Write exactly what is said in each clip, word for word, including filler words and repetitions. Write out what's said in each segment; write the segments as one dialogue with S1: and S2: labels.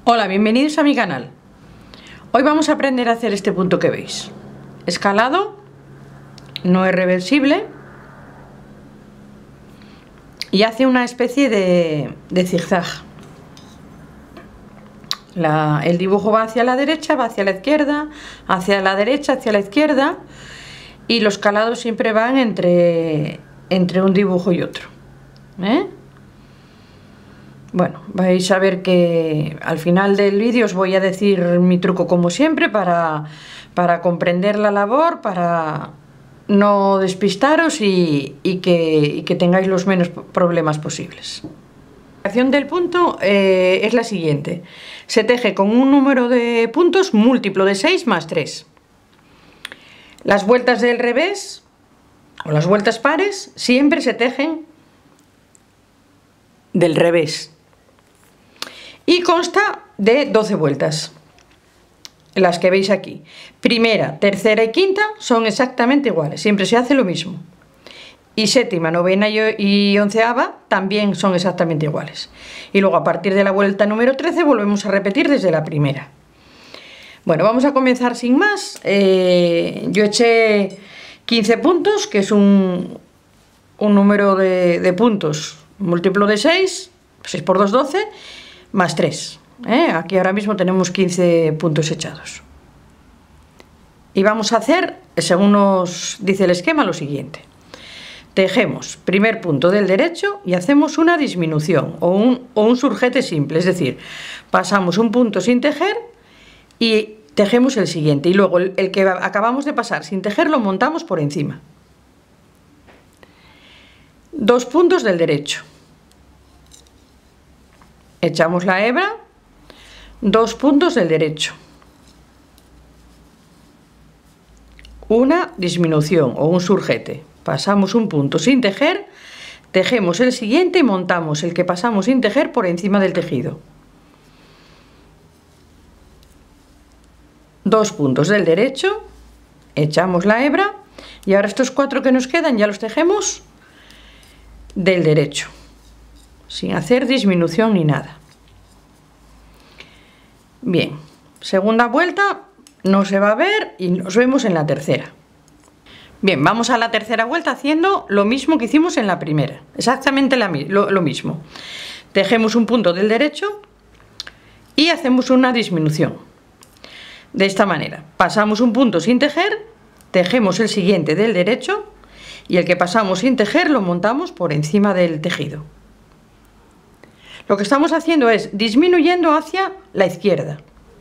S1: Hola, bienvenidos a mi canal. Hoy vamos a aprender a hacer este punto que veis. Escalado, no es reversible y hace una especie de, de zigzag. La, el dibujo va hacia la derecha, va hacia la izquierda, hacia la derecha, hacia la izquierda, y los calados siempre van entre, entre un dibujo y otro. ¿Eh? Bueno, vais a ver que al final del vídeo os voy a decir mi truco como siempre para, para comprender la labor, para no despistaros y, y, que, y que tengáis los menos problemas posibles. La acción del punto eh, es la siguiente: se teje con un número de puntos múltiplo de seis más tres. Las vueltas del revés o las vueltas pares siempre se tejen del revés. Y consta de doce vueltas, las que veis aquí. Primera, tercera y quinta son exactamente iguales, siempre se hace lo mismo. Y séptima, novena y onceava también son exactamente iguales. Y luego a partir de la vuelta número trece volvemos a repetir desde la primera. Bueno, vamos a comenzar sin más. Eh, yo eché quince puntos, que es un, un número de, de puntos múltiplo de seis, seis por dos, doce. Más tres. ¿eh? Aquí ahora mismo tenemos quince puntos echados. Y vamos a hacer, según nos dice el esquema, lo siguiente. Tejemos primer punto del derecho y hacemos una disminución o un, o un surjete simple. Es decir, pasamos un punto sin tejer y tejemos el siguiente. Y luego el, el que acabamos de pasar sin tejer lo montamos por encima. Dos puntos del derecho. Echamos la hebra, dos puntos del derecho, una disminución o un surjete, pasamos un punto sin tejer, tejemos el siguiente y montamos el que pasamos sin tejer por encima del tejido. Dos puntos del derecho, echamos la hebra y ahora estos cuatro que nos quedan ya los tejemos del derecho, sin hacer disminución ni nada. Bien, segunda vuelta no se va a ver y nos vemos en la tercera. Bien, vamos a la tercera vuelta haciendo lo mismo que hicimos en la primera, exactamente la, lo, lo mismo. Tejemos un punto del derecho y hacemos una disminución. De esta manera, pasamos un punto sin tejer, tejemos el siguiente del derecho y el que pasamos sin tejer lo montamos por encima del tejido. Lo que estamos haciendo es disminuyendo hacia la izquierda.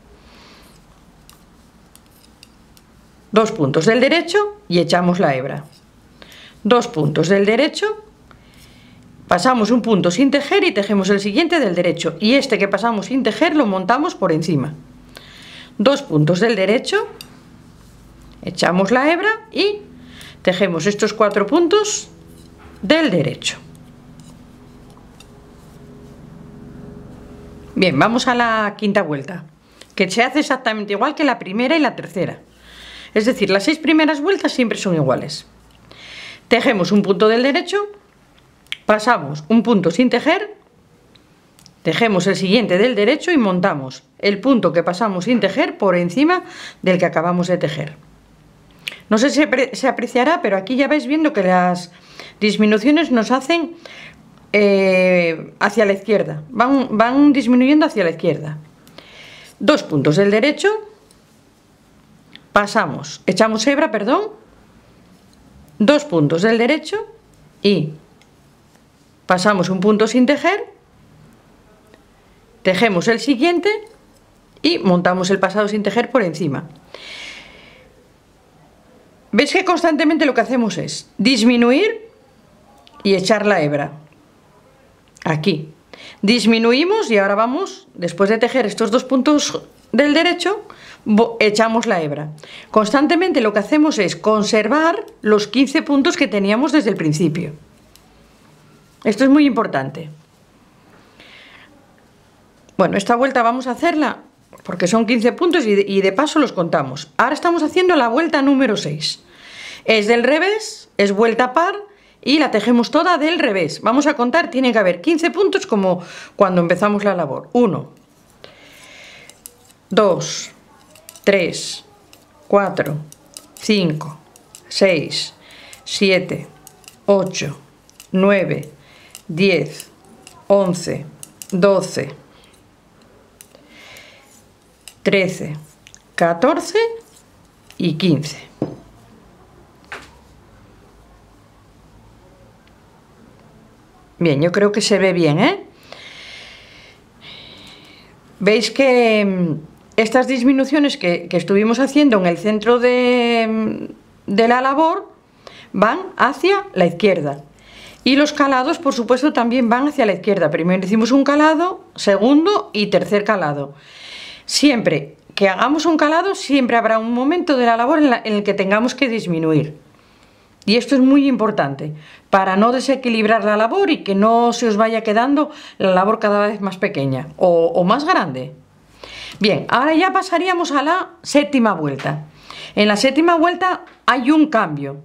S1: Dos puntos del derecho y echamos la hebra. Dos puntos del derecho, pasamos un punto sin tejer y tejemos el siguiente del derecho. Y este que pasamos sin tejer lo montamos por encima. Dos puntos del derecho, echamos la hebra y tejemos estos cuatro puntos del derecho. Bien, vamos a la quinta vuelta, que se hace exactamente igual que la primera y la tercera. Es decir, las seis primeras vueltas siempre son iguales. Tejemos un punto del derecho, pasamos un punto sin tejer, tejemos el siguiente del derecho y montamos el punto que pasamos sin tejer por encima del que acabamos de tejer. No sé si se apreciará, pero aquí ya vais viendo que las disminuciones nos hacen Eh, hacia la izquierda, van, van disminuyendo hacia la izquierda. Dos puntos del derecho, pasamos, echamos hebra, perdón, dos puntos del derecho y pasamos un punto sin tejer, tejemos el siguiente y montamos el pasado sin tejer por encima. ¿Veis que constantemente lo que hacemos es disminuir y echar la hebra? Aquí disminuimos y ahora vamos, después de tejer estos dos puntos del derecho, echamos la hebra. Constantemente lo que hacemos es conservar los quince puntos que teníamos desde el principio. Esto es muy importante. Bueno, esta vuelta vamos a hacerla porque son quince puntos y de, y de paso los contamos. Ahora estamos haciendo la vuelta número seis. Es del revés, es vuelta par y la tejemos toda del revés. Vamos a contar, tiene que haber quince puntos como cuando empezamos la labor. uno, dos, tres, cuatro, cinco, seis, siete, ocho, nueve, diez, once, doce, trece, catorce y quince. Bien, yo creo que se ve bien, ¿eh? Veis que estas disminuciones que, que estuvimos haciendo en el centro de, de la labor van hacia la izquierda. Y los calados, por supuesto, también van hacia la izquierda. Primero hicimos un calado, segundo y tercer calado. Siempre que hagamos un calado, siempre habrá un momento de la labor en, la, en el que tengamos que disminuir. Y esto es muy importante, para no desequilibrar la labor y que no se os vaya quedando la labor cada vez más pequeña o, o más grande. Bien, ahora ya pasaríamos a la séptima vuelta. En la séptima vuelta hay un cambio.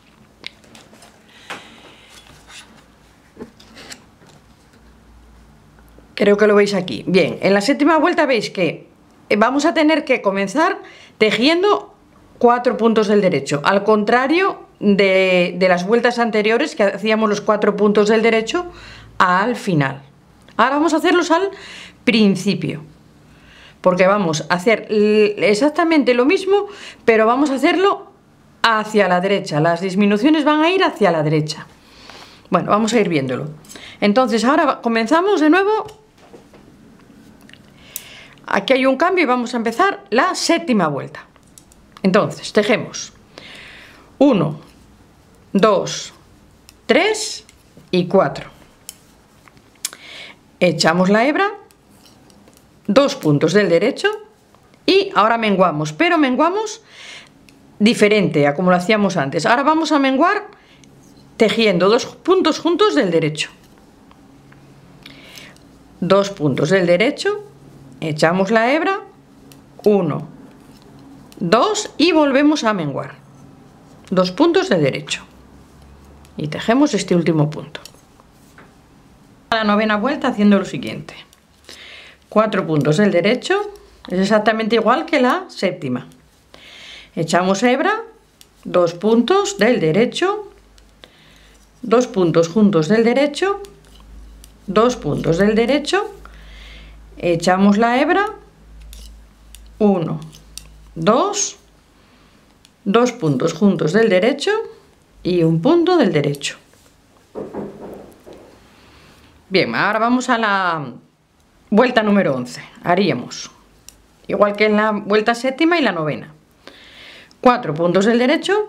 S1: Creo que lo veis aquí. Bien, en la séptima vuelta veis que vamos a tener que comenzar tejiendo cuatro puntos del derecho, al contrario de, de las vueltas anteriores que hacíamos los cuatro puntos del derecho al final. Ahora vamos a hacerlos al principio, porque vamos a hacer exactamente lo mismo, pero vamos a hacerlo hacia la derecha. Las disminuciones van a ir hacia la derecha. Bueno, vamos a ir viéndolo. Entonces ahora comenzamos de nuevo. Aquí hay un cambio y vamos a empezar la séptima vuelta. Entonces tejemos uno, dos, tres y cuatro. Echamos la hebra, dos puntos del derecho y ahora menguamos, pero menguamos diferente a como lo hacíamos antes. Ahora vamos a menguar tejiendo dos puntos juntos del derecho. Dos puntos del derecho, echamos la hebra, uno, dos y volvemos a menguar. Dos puntos del derecho. Y tejemos este último punto. La novena vuelta haciendo lo siguiente. Cuatro puntos del derecho, es exactamente igual que la séptima. Echamos hebra, dos puntos del derecho, dos puntos juntos del derecho, dos puntos del derecho, echamos la hebra, uno, dos, dos puntos juntos del derecho y un punto del derecho. Bien, ahora vamos a la vuelta número once. Haríamos igual que en la vuelta séptima y la novena. Cuatro puntos del derecho,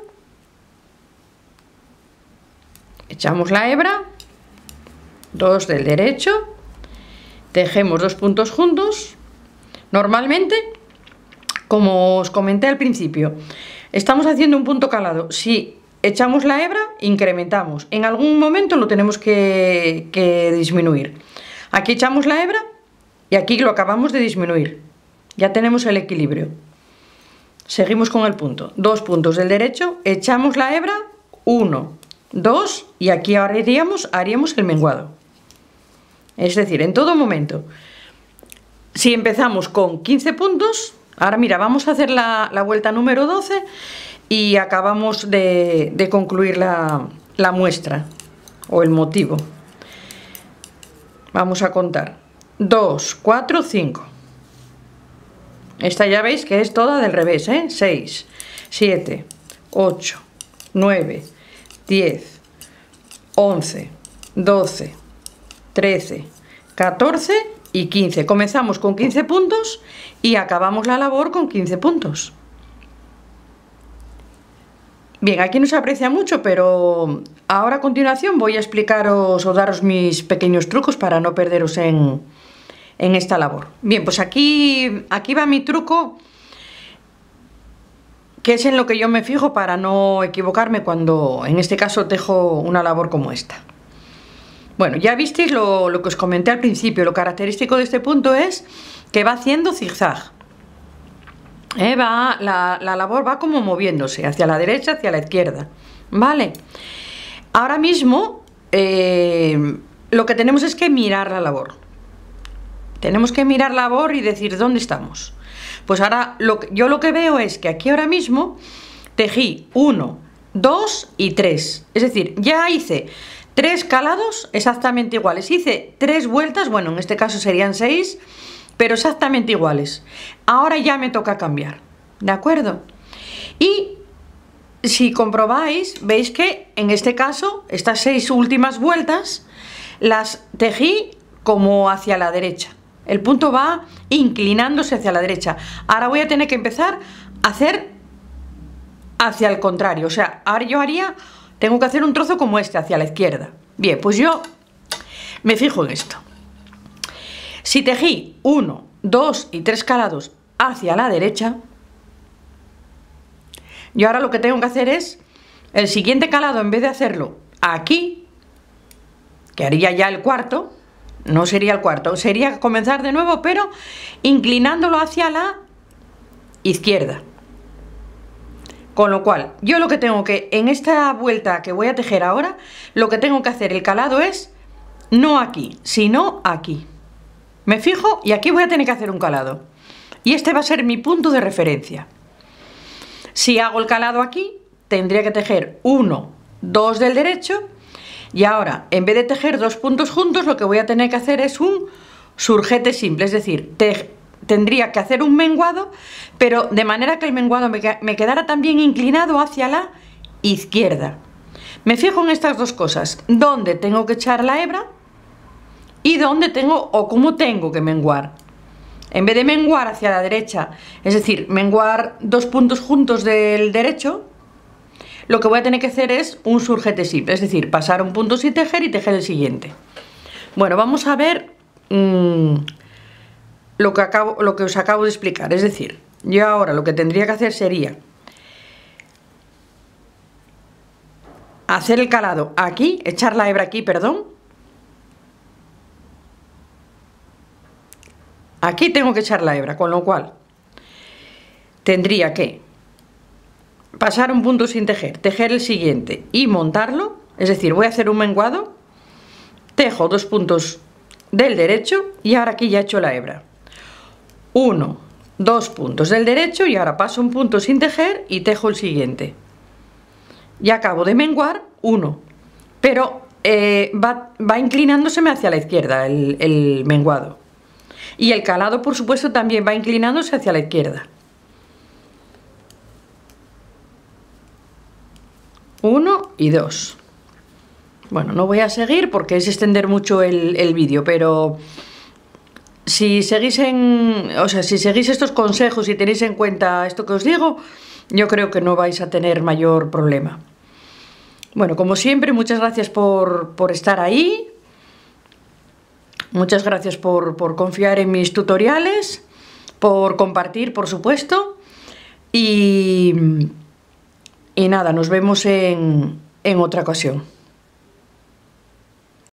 S1: echamos la hebra, dos del derecho, tejemos dos puntos juntos. Normalmente, como os comenté al principio, estamos haciendo un punto calado. Si echamos la hebra, incrementamos. En algún momento lo tenemos que, que disminuir. Aquí echamos la hebra y aquí lo acabamos de disminuir. Ya tenemos el equilibrio. Seguimos con el punto. Dos puntos del derecho, echamos la hebra, uno, dos y aquí ahora haríamos, haríamos el menguado. Es decir, en todo momento. Si empezamos con quince puntos, ahora mira, vamos a hacer la, la vuelta número doce y acabamos de, de concluir la, la muestra o el motivo. Vamos a contar. dos, cuatro, cinco. Esta ya veis que es toda del revés, ¿eh? seis, siete, ocho, nueve, diez, once, doce, trece, catorce y quince. Comenzamos con quince puntos y acabamos la labor con quince puntos. Bien, aquí no se aprecia mucho, pero ahora a continuación voy a explicaros o daros mis pequeños trucos para no perderos en, en esta labor. Bien, pues aquí, aquí va mi truco, que es en lo que yo me fijo para no equivocarme cuando, en este caso, tejo una labor como esta. Bueno, ya visteis lo, lo que os comenté al principio. Lo característico de este punto es que va haciendo zigzag. Eh, va, la, la labor va como moviéndose hacia la derecha, hacia la izquierda. ¿Vale? Ahora mismo eh, lo que tenemos es que mirar la labor. Tenemos que mirar la labor y decir dónde estamos. Pues ahora lo que, yo lo que veo es que aquí ahora mismo tejí uno, dos y tres. Es decir, ya hice tres calados exactamente iguales. Hice tres vueltas, bueno, en este caso serían seis, pero exactamente iguales. Ahora ya me toca cambiar, ¿de acuerdo? Y si comprobáis, veis que en este caso, estas seis últimas vueltas las tejí como hacia la derecha. El punto va inclinándose hacia la derecha. Ahora voy a tener que empezar a hacer hacia el contrario. O sea, ahora yo haría, tengo que hacer un trozo como este, hacia la izquierda. Bien, pues yo me fijo en esto. Si tejí uno, dos y tres calados hacia la derecha, yo ahora lo que tengo que hacer es, el siguiente calado, en vez de hacerlo aquí, que haría ya el cuarto, no sería el cuarto, sería comenzar de nuevo, pero inclinándolo hacia la izquierda. Con lo cual, yo lo que tengo que, en esta vuelta que voy a tejer ahora, lo que tengo que hacer el calado es, no aquí, sino aquí. Me fijo y aquí voy a tener que hacer un calado. Y este va a ser mi punto de referencia. Si hago el calado aquí, tendría que tejer uno, dos del derecho. Y ahora, en vez de tejer dos puntos juntos, lo que voy a tener que hacer es un surjete simple. Es decir, te, tendría que hacer un menguado, pero de manera que el menguado me, me quedara también inclinado hacia la izquierda. Me fijo en estas dos cosas. Dónde tengo que echar la hebra y dónde tengo o cómo tengo que menguar. En vez de menguar hacia la derecha, es decir, menguar dos puntos juntos del derecho, lo que voy a tener que hacer es un surjete simple, es decir, pasar un punto sin tejer y tejer el siguiente. Bueno, vamos a ver mmm, lo, que acabo, lo que os acabo de explicar. Es decir, yo ahora lo que tendría que hacer sería hacer el calado aquí, echar la hebra aquí, perdón. Aquí tengo que echar la hebra, con lo cual tendría que pasar un punto sin tejer, tejer el siguiente y montarlo. Es decir, voy a hacer un menguado, tejo dos puntos del derecho y ahora aquí ya he hecho la hebra. Uno, dos puntos del derecho y ahora paso un punto sin tejer y tejo el siguiente. Y acabo de menguar uno, pero eh, va, va inclinándoseme hacia la izquierda el, el menguado. Y el calado, por supuesto, también va inclinándose hacia la izquierda. Uno y dos. Bueno, no voy a seguir porque es extender mucho el, el vídeo, pero si seguís en, o sea, si seguís estos consejos y tenéis en cuenta esto que os digo, yo creo que no vais a tener mayor problema. Bueno, como siempre, muchas gracias por, por estar ahí. Muchas gracias por, por confiar en mis tutoriales, por compartir, por supuesto. Y, y nada, nos vemos en, en otra ocasión.